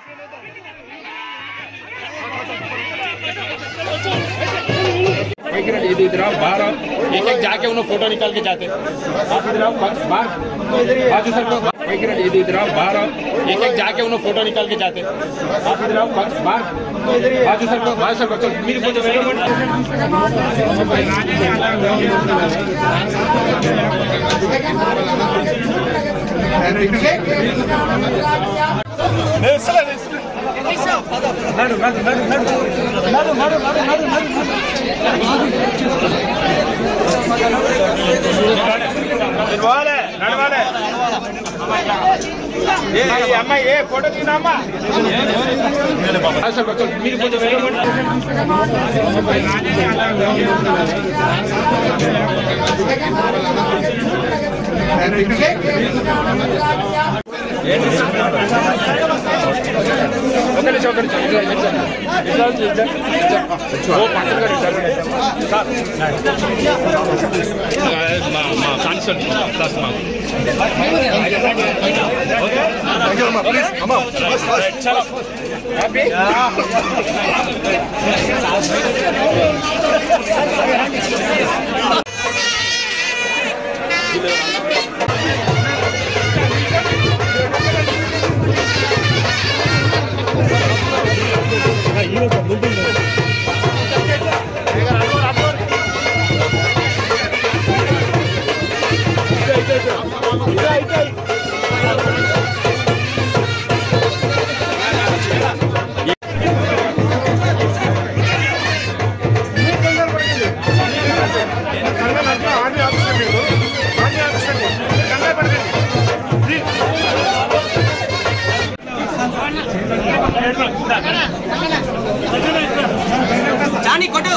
इधर आओ, बाहर आओ, एक एक जाके उन्हें फोटो निकाल के जाते। आप इधर आओ, बाहर बाजू सर को इधर आओ, बाहर आओ, एक एक जाके उन्हें फोटो निकाल के जाते। आप इधर आओ, बाहर बाजू सर को चल मेरे को अम्मा ये फोटो तीना अम्मा सर चल मेरे को जानी कोटो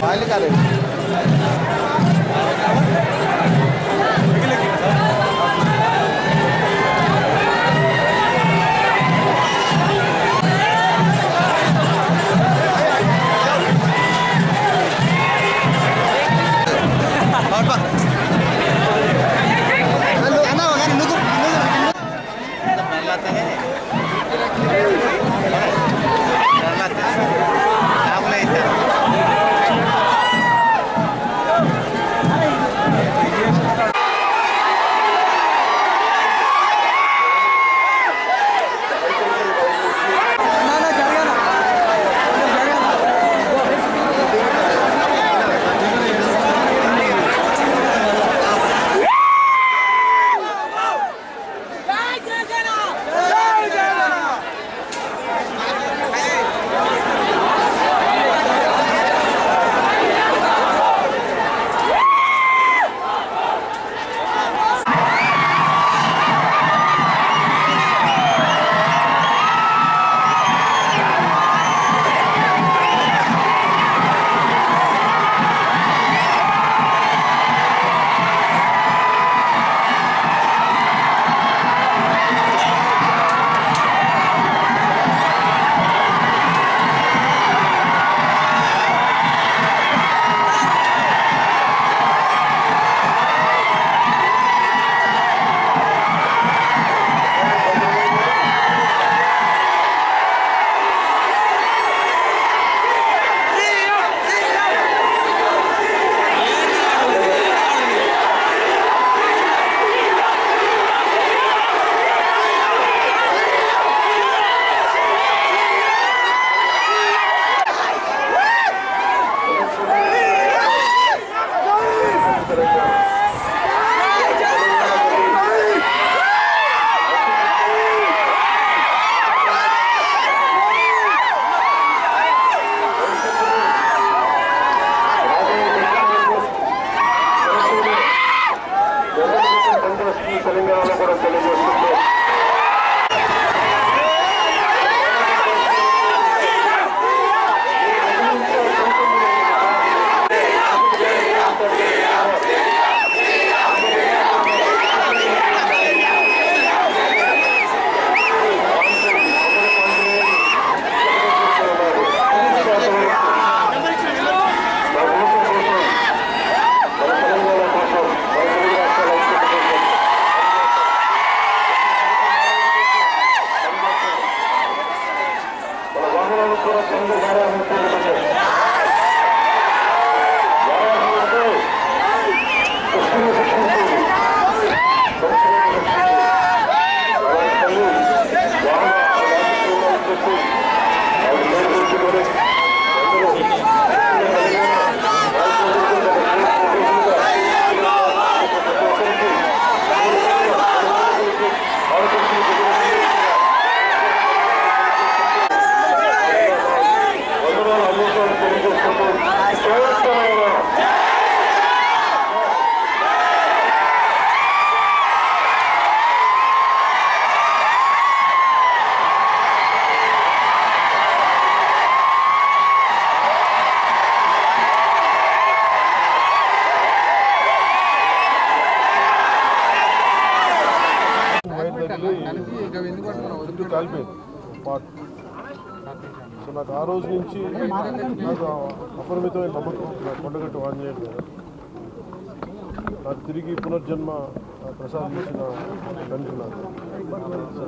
సో నాకు ఆ రోజు నుంచి నాకు అపరిమితమైన నమ్మకం కొండగట్టు ఆంజనేయ మీద. నాకు తిరిగి పునర్జన్మ ప్రసాదించిన తండ్రి నాకు. సో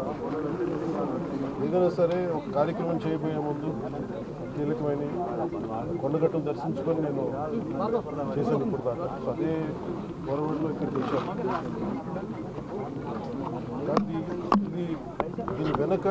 ఏదైనా సరే ఒక కార్యక్రమం చేయబోయే ముందు కీలకమైన కొండగట్టును దర్శించుకొని నేను చేశాను ఇప్పుడు దాకా. సో అదే పొరవడిలో ఇక్కడికి వచ్చాను. కానీ దీని వెనక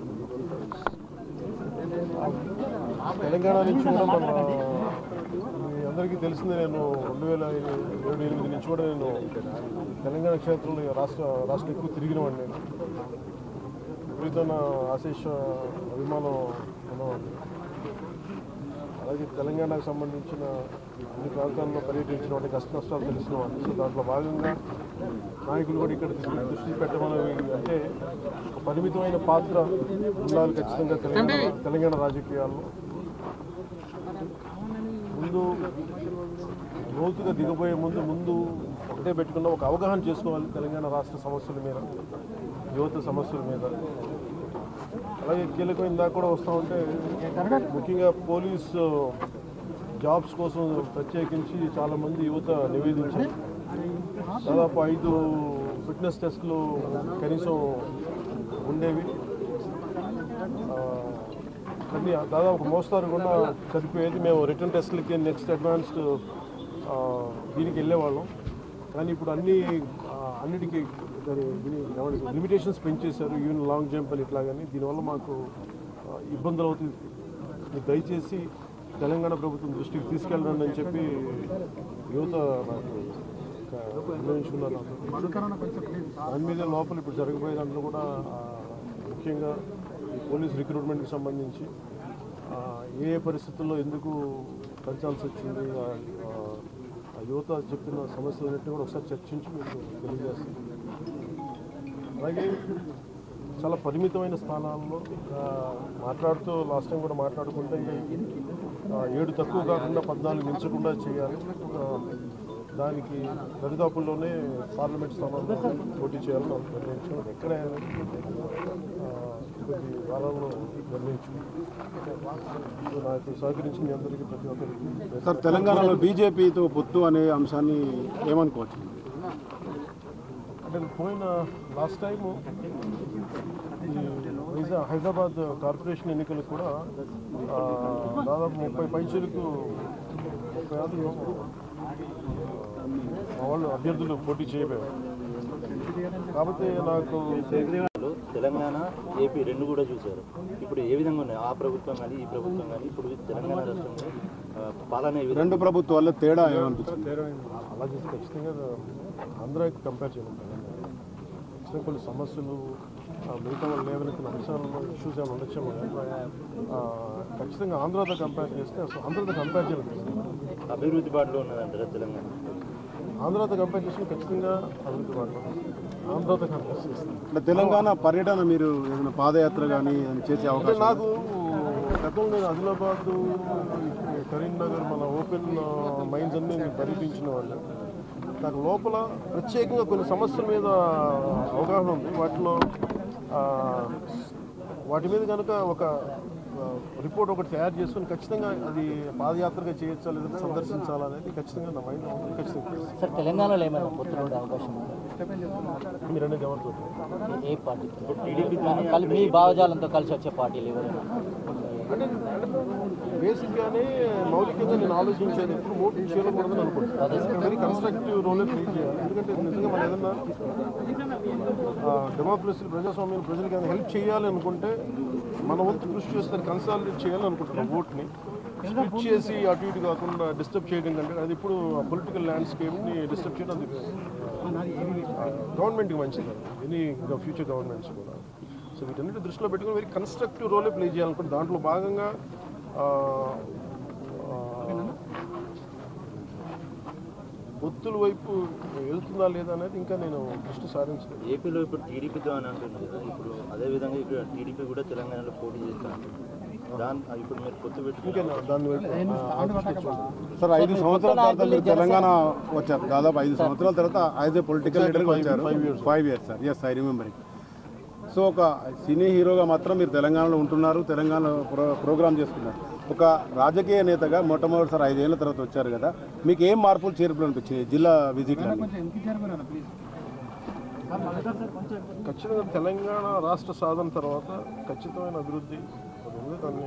తెలంగాణ నుంచి కూడా మన మీ అందరికీ తెలిసిందే, నేను 2007-8 నుంచి కూడా నేను తెలంగాణ క్షేత్రంలో రాష్ట్రం ఎక్కువ తిరిగిన వాడిని. నేను విపరీతమైన ఆశేష అభిమానం ఉన్నవాడిని. అలాగే తెలంగాణకు సంబంధించిన అన్ని ప్రాంతాల్లో పర్యటించిన వాటి కష్ట నష్టాలు తెలిసిన వాడిని. సో దాంట్లో భాగంగా నాయకులు కూడా ఇక్కడ దృష్టి పెట్టమనేవి అంటే ఒక పరిమితమైన పాత్ర ఉండాలి ఖచ్చితంగా తెలంగాణ రాజకీయాల్లో. ముందు లోతుగా దిగబోయే ముందు ఒకటే పెట్టుకున్న ఒక అవగాహన చేసుకోవాలి తెలంగాణ రాష్ట్ర సమస్యల మీద, యువత సమస్యల మీద. అలాగే కీలకమైన దాకా కూడా వస్తూ ఉంటే ముఖ్యంగా పోలీసు జాబ్స్ కోసం ప్రత్యేకించి చాలామంది యువత నివేదించారు. దాదాపు 5 ఫిట్నెస్ టెస్టులు కనీసం ఉండేవి, కానీ దాదాపు మోస్తారు కూడా సరిపోయేది. మేము రిటర్న్ టెస్ట్లకి నెక్స్ట్ అడ్వాన్స్డ్ దీనికి వెళ్ళేవాళ్ళం. కానీ ఇప్పుడు అన్నిటికీ లిమిటేషన్స్ పెంచేశారు, ఈవెన్ లాంగ్ జంప్ అని ఇట్లా. కానీ దీనివల్ల మాకు ఇబ్బందులు అవుతుంది. మీరు దయచేసి తెలంగాణ ప్రభుత్వం దృష్టికి తీసుకెళ్ళండి అని చెప్పి యువత నాకు నిర్ణయించుకున్నారు. దాని మీద లోపల ఇప్పుడు జరగబోయే దాంట్లో కూడా ముఖ్యంగా ఈ పోలీస్ రిక్రూట్మెంట్కి సంబంధించి ఏ పరిస్థితుల్లో ఎందుకు పెంచాల్సి వచ్చింది, యువత చెప్పిన సమస్యలన్నింటినీ కూడా ఒకసారి చర్చించి మీకు తెలియజేస్తుంది. అలాగే చాలా పరిమితమైన స్థానాల్లో మాట్లాడుతూ లాస్ట్ టైం కూడా మాట్లాడుకుంటే 7 తక్కువ కాకుండా 14 మించకుండా చేయాలి. దానికి దరిదాపుల్లోనే పార్లమెంట్ స్థానాల్లో పోటీ చేయాలని నిర్ణయించాం. ఎక్కడ కొద్ది వారాల్లో నిర్ణయించాం. నాకు సహకరించి మీ అందరికీ ప్రతి ఒక్కరికి. సార్, తెలంగాణలో బీజేపీతో పొత్తు అనే అంశాన్ని ఏమనుకోవచ్చు? అంటే పోయిన లాస్ట్ టైము ఈ హైదరాబాద్ కార్పొరేషన్ ఎన్నికలకు కూడా దాదాపు 30 పైచలకు 30 మా వాళ్ళు అభ్యర్థులు పోటీ చేయబోయారు. కాబట్టి నాకు తెలంగాణ ఏపీ రెండు కూడా చూశారు. ఇప్పుడు ఏ విధంగా ఉన్నాయి ఆ ప్రభుత్వం కానీ ఈ ప్రభుత్వం కానీ? ఇప్పుడు తెలంగాణ రాష్ట్రంలో పాలన రెండు ప్రభుత్వాల్లో తేడా ఏమనిపిస్తుంది? అలా చేస్తే ఖచ్చితంగా ఆంధ్రాకి కంపేర్ చేయడం ఖచ్చితంగా కొన్ని సమస్యలు మిగతా వాళ్ళు లేవనెత్తిన అంశాలలో ఇష్యూస్ ఏమైనా ఉండొచ్చేమో. ఖచ్చితంగా ఆంధ్రాతో కంపేర్ చేస్తే అసలు ఆంధ్రాతో కంపేర్ చేయలేదు. అభివృద్ధి బాటలో ఉన్నదంటారా తెలంగాణ? ఆంధ్రాతో కంపేర్ చేసి ఖచ్చితంగా అభివృద్ధి బాటలో ఆంధ్రాతో కంపేర్ చేస్తుంది. అంటే తెలంగాణ పర్యటన మీరు ఏదైనా పాదయాత్ర కానీ చేసే అవకాశం? నాకు గతంలో నేను ఆదిలాబాద్, కరీంనగర్, మన ఓపెన్ మైన్స్ అన్ని నేను పర్యటించిన వాళ్ళు. నాకు లోపల ప్రత్యేకంగా కొన్ని సమస్యల మీద అవగాహన ఉంది. వాటి మీద కనుక ఒక రిపోర్ట్ ఒకటి తయారు చేసుకుని ఖచ్చితంగా అది పాదయాత్రగా చేయొచ్చా లేదా సందర్శించాలా అనేది ఖచ్చితంగా నా మైండ్ ఉంది. ఖచ్చితంగా సార్, తెలంగాణలో ఏమైనా పొత్తులు ఉండే అవకాశం ఉంది? మీరు అనేది ఎవరితో? ఏ పార్టీ? మీ భావజాలంతో కలిసి వచ్చే పార్టీలు ఎవరైనా? అంటే బేసిక్గానే మౌలికంగా నేను ఆలోచించేది ఎప్పుడు ఓటు చేయకూడదని అనుకుంటున్నాను. వెరీ కన్స్ట్రక్టివ్ రోలే ప్లే చేయాలి. ఎందుకంటే నిజంగా మనం ఏదన్నా డెమోక్రసీ, ప్రజాస్వామ్యం ప్రజలకి ఏదైనా హెల్ప్ చేయాలి అనుకుంటే మన వంతు కృషి చేస్తే కన్సాలిడేట్ చేయాలని అనుకుంటున్నాం. ఓట్ని స్ప్లిట్ చేసి అటు ఇటు కాకుండా డిస్టర్బ్ చేయడం కంటే అది ఇప్పుడు పొలిటికల్ ల్యాండ్స్కేప్ని డిస్టర్బ్ చేయడం అది గవర్నమెంట్కి మంచిది, ఎనీ ఫ్యూచర్ గవర్నమెంట్స్ కూడా. సో వీటన్నిటి దృష్టిలో పెట్టుకుని వెరీ కన్స్ట్రక్టివ్ రోలే ప్లే చేయాలనుకుంటే దాంట్లో భాగంగా ఒత్తుల వైపు వెళ్తుందా లేదా అనేది ఇంకా నేను దృష్టి సారించలేదు. ఏపీలో ఇప్పుడు టీడీపీతో అని అంటున్నారు కదా, ఇప్పుడు అదేవిధంగా ఇక్కడ టీడీపీ కూడా తెలంగాణలో పోటీ చేస్తాను. ఇప్పుడు మీరు పొత్తు పెట్టుకుంటే దాని వైపు సార్, 5 సంవత్సరాల తర్వాత మీరు తెలంగాణ వచ్చారు. దాదాపు 5 సంవత్సరాల తర్వాత యాజ్ ఏ పొలిటికల్ లీడర్గా వచ్చారు. 5 years sir. Yes, I remember it. So ఒక సినీ హీరోగా మాత్రం మీరు తెలంగాణలో ఉంటున్నారు, తెలంగాణ ప్రోగ్రామ్ చేసుకున్నారు. ఒక రాజకీయ నేతగా మొట్టమొదటిసారి 5 ఏళ్ల తర్వాత వచ్చారు కదా, మీకు ఏం మార్పులు చేర్పులు అనిపించాయి జిల్లా విజిట్లో? ఖచ్చితంగా తెలంగాణ రాష్ట్ర సాధన తర్వాత ఖచ్చితమైన అభివృద్ధి దాన్ని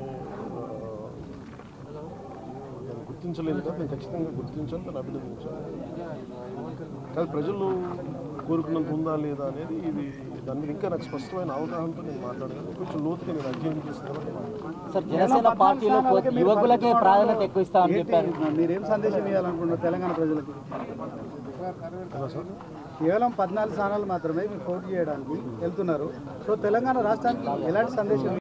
గుర్తించలేదు కదా, నేను ఖచ్చితంగా గుర్తించాను, దాన్ని అభినందించాను. కానీ ప్రజలు కోరుకున్నంత ఉందా లేదా అనేది ఇది దాని మీద ఇంకా నాకు స్పష్టమైన అవగాహనతో నేను మాట్లాడగలను. కొంచెం లోతుగా నేను అధ్యయనం చేస్తాను. సార్, జనసేన పార్టీలో యువకులకే ప్రాధాన్యత ఎక్కువ ఇస్తామని చెప్పారు. మీరేం సందేశం ఇవ్వాలనుకుంటున్నారు తెలంగాణ ప్రజలకు? కేవలం 14 స్థానాలు మాత్రమే మీరు పోటీ చేయడానికి వెళ్తున్నారు. సో తెలంగాణ రాష్ట్రానికి ఎలాంటి సందేశం?